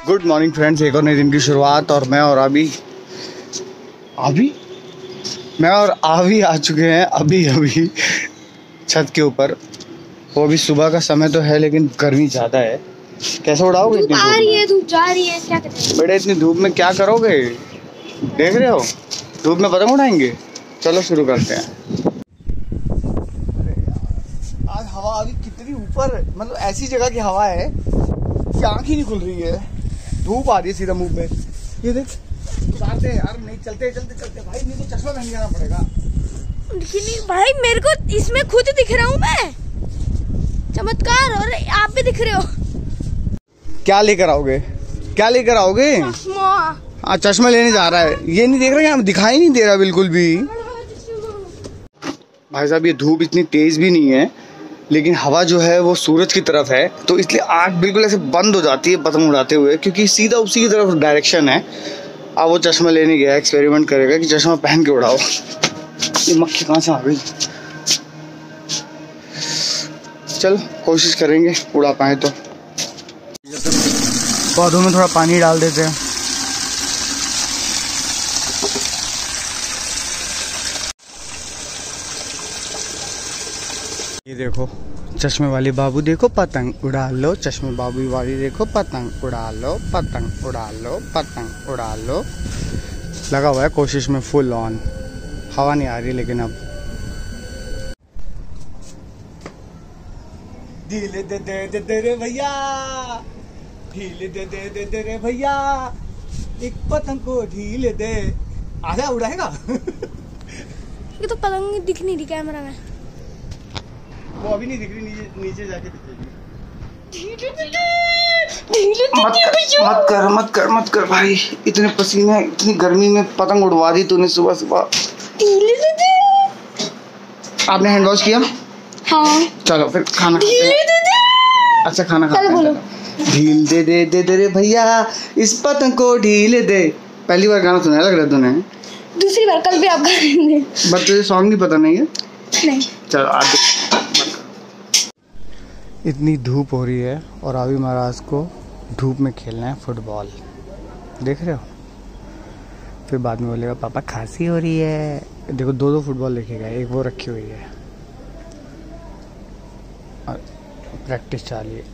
Good morning friends, एक और नए दिन की शुरुआत। और मैं और आवी आ चुके हैं अभी छत के ऊपर। वो अभी सुबह का समय तो है लेकिन गर्मी ज़्यादा है। कैसे उड़ाओगे? धूप आ रही है, धूप जा रही है, क्या करें? बेटे इतनी धूप में क्या करोगे? देख रहे हो धूप में पतंग उड़ाएंगे। चलो शुरू करते हैं। आज हवा अभी कितनी ऊपर, मतलब ऐसी जगह की हवा है कि आँख ही नहीं खुल रही है। धूप आ रही है सीधा मुंह में। ये देख उतारते हैं यार, नहीं चलते भाई, नहीं तो चश्मा पहन के आना पड़ेगा। नहीं भाई, मेरे को इसमें खुद दिख रहा हूँ मैं, चमत्कार। और आप भी दिख रहे हो। क्या लेकर आओगे? चश्मा लेने जा रहा है। ये नहीं देख रहे, दिखाई नहीं दे रहा बिल्कुल भी। भाई साहब ये धूप इतनी तेज भी नहीं है, लेकिन हवा जो है वो सूरज की तरफ है, तो इसलिए आँख बिल्कुल ऐसे बंद हो जाती है पतंग उड़ाते हुए, क्योंकि सीधा उसी की तरफ डायरेक्शन है। अब वो चश्मा लेने गया, एक्सपेरिमेंट करेगा कि चश्मा पहन के उड़ाओ। ये मक्खी कहाँ से आ गई? चल कोशिश करेंगे उड़ा पाए तो। पौधों में थोड़ा पानी डाल देते हैं। ये देखो चश्मे वाली बाबू, देखो पतंग उड़ा लो। चश्मे बाबू वाली देखो पतंग उड़ा लो, पतंग उड़ा लो, पतंग उड़ा लो। लगा हुआ है कोशिश में, फुल ऑन। हवा नहीं आ रही लेकिन अब ढीले दे दे रे भैया, ढीले दे दे रे भैया, एक पतंग को ढीले दे। आजा उड़ाएगा। ये तो पतंग दिख नहीं रही कैमरा में। वो अभी नहीं दिख रही, नीचे जाके दिखेगी। मत कर भाई, इतने पसीने, इतनी गर्मी में पतंग उड़वा दी तूने सुबह। आपने हैंड वॉश किया? हाँ। चलो फिर खाना खाते हैं। अच्छा खाना खाते हैं। ढील दे रे भैया, इस पतंग को ढील दे। पहली बार गाना सुना लग रहा है तूने? दूसरी बार, कल भी आप गाएंगे। बट तुझे सॉन्ग नहीं पता नहीं है? नहीं। चलो आज इतनी धूप हो रही है और अभी महाराज को धूप में खेलना है फुटबॉल। देख रहे हो? फिर बाद में बोलेगा पापा खांसी हो रही है। देखो दो फुटबॉल लेके गए, एक वो रखी हुई है और प्रैक्टिस चालू है।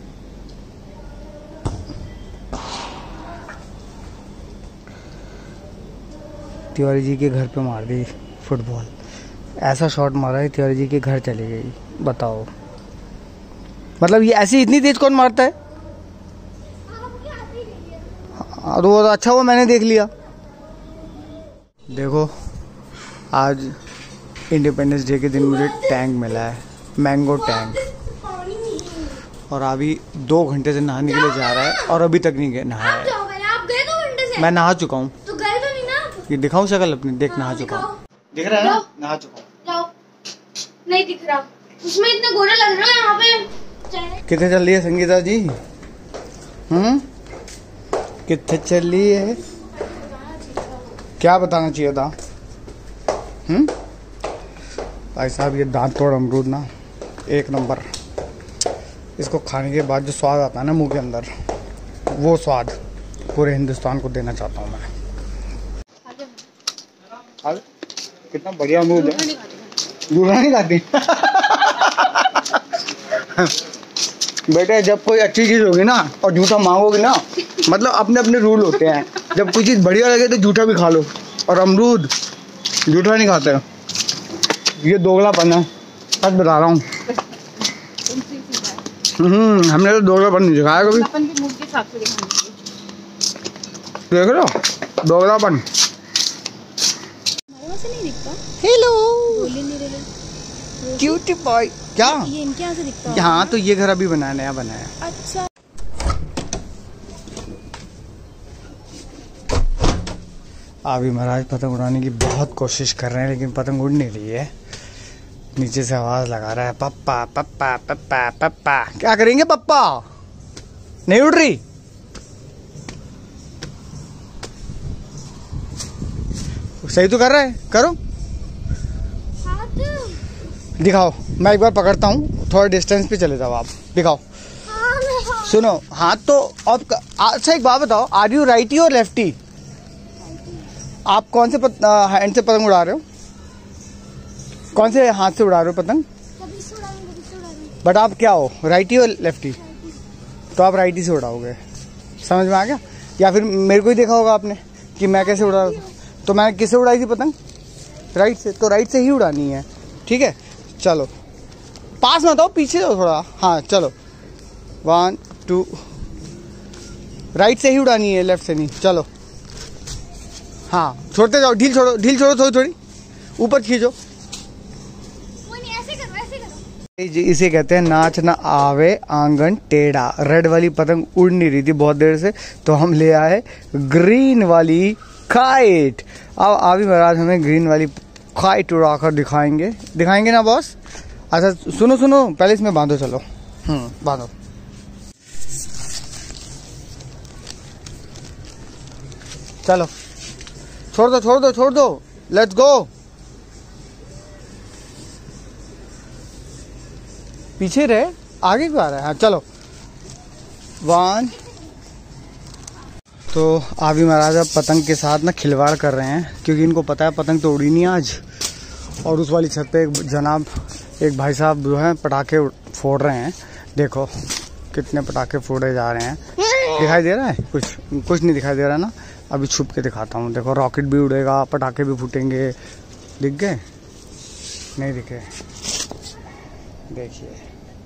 तिवारी जी के घर पे मार दी फुटबॉल। ऐसा शॉट मारा है तिवारी जी के घर चली गई। बताओ, मतलब ये ऐसी इतनी तेज कौन मारता है? हाँ तो वो तो अच्छा हुआ मैंने देख लिया। देखो आज इंडिपेंडेंस डे के दिन मुझे टैंक मिला है, मैंगो टैंक। और अभी 2 घंटे से नहाने के लिए जा रहा है और अभी तक नहीं नहाया है। आप गए 2 घंटे से? मैं नहा चुका हूँ। तो गए तो नहीं ना? ये दिखाऊं शक्ल अपनी? देख नहा चुका हूँ। दिख रहा है ना? नहा चुका हूँ। नहीं दिख रहा, उसमें इतने गोरे लग रहे हैं यहाँ पे। कितने चल रही है संगीता जी? कितने चल रही है? क्या बताना चाहिए था? भाई साहब ये दांत तोड़ अमरूद ना एक नंबर। इसको खाने के बाद जो स्वाद आता है ना मुंह के अंदर, वो स्वाद पूरे हिंदुस्तान को देना चाहता हूँ मैं। कितना बढ़िया अमरूद है। दूल्हा नहीं खाती। बेटे जब कोई अच्छी चीज होगी ना और झूठा मांगोगे ना, मतलब अपने अपने रूल होते हैं। जब कोई चीज बढ़िया लगे तो झूठा भी खा लो, और अमरूद झूठा नहीं खाते। ये दोगलापन है, सच बता रहा हूँ। हमने तो दोगलापन नहीं दिखाया कभी। देख रहे हो दोगलापन। Hello cute boy. क्या ये इनके यहाँ से दिखता है? हाँ तो ये घर अभी बनाया, नया बनाया। अच्छा। अभी महाराज पतंग उड़ाने की बहुत कोशिश कर रहे हैं लेकिन पतंग उड़ नहीं रही है। नीचे से आवाज लगा रहा है पप्पा पप्पा पप्पा पप्पा। क्या करेंगे पप्पा? नहीं उड़ रही। सही तो कर रहा है, करो दिखाओ। मैं एक बार पकड़ता हूँ, थोड़ा डिस्टेंस पे चले जाओ आप, दिखाओ। सुनो, हाथ तो अब अच्छा एक बात बताओ, आर यू राइटी और लेफ्टी? आप कौन से हैंड से पतंग उड़ा रहे हो? कौन से हाथ से उड़ा रहे हो पतंग? बट आप क्या हो, राइटी और लेफ्टी? तो आप राइटी से उड़ाओगे, समझ में आ गया? या फिर मेरे को ही देखा होगा आपने कि मैं कैसे उड़ा, तो मैं किससे उड़ाई थी पतंग? राइट से, तो राइट से ही उड़ानी है, ठीक है? चलो पास मत आओ, पीछे जाओ थोड़ा। हाँ चलो, 1 2, राइट से ही उड़ानी है, लेफ्ट से नहीं। चलो हाँ, छोड़ते जाओ, ढील छोड़ो, ढील छोड़ो, थोड़ी थोड़ी ऊपर खींचो। जी इसे कहते हैं नाच ना आवे आंगन टेढ़ा। रेड वाली पतंग उड़ नहीं रही थी बहुत देर से, तो हम ले आए ग्रीन वाली काइट। अब आवी महाराज हमें ग्रीन वाली काइट उड़ाकर दिखाएंगे ना बॉस? अच्छा सुनो सुनो, पहले इसमें बांधो, चलो बांधो। चलो छोड़ दो, लेट्स गो। पीछे रहे, आगे क्यों आ रहा है? हाँ चलो 1। तो आवी महाराज अब पतंग के साथ ना खिलवाड़ कर रहे हैं, क्योंकि इनको पता है पतंग तो उड़ी नहीं आज। और उस वाली छत पे एक भाई साहब जो हैं पटाखे फोड़ रहे हैं। देखो कितने पटाखे फोड़े जा रहे हैं। दिखाई दे रहा है? कुछ नहीं दिखाई दे रहा ना। अभी छुप के दिखाता हूँ। देखो रॉकेट भी उड़ेगा, पटाखे भी फूटेंगे। दिख गए? नहीं दिखे? देखिए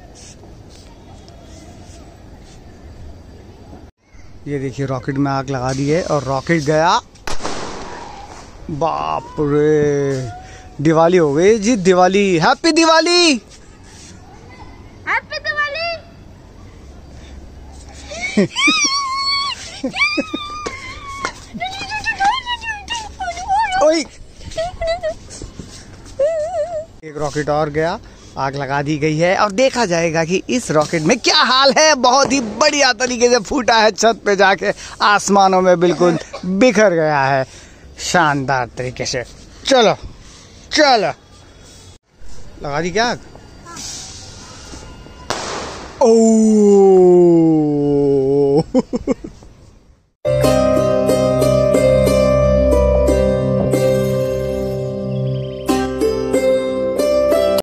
ये देखिए, रॉकेट में आग लगा दी है और रॉकेट गया। बाप रे, दिवाली हो गई जी, दिवाली। Happy Diwali, happy Diwali. ओए, एक रॉकेट और गया, आग लगा दी गई है। और देखा जाएगा कि इस रॉकेट में क्या हाल है। बहुत ही बढ़िया तरीके से फूटा है, छत पे जाके आसमानों में बिल्कुल बिखर गया है शानदार तरीके से। चलो लगा दी क्या आग? ओ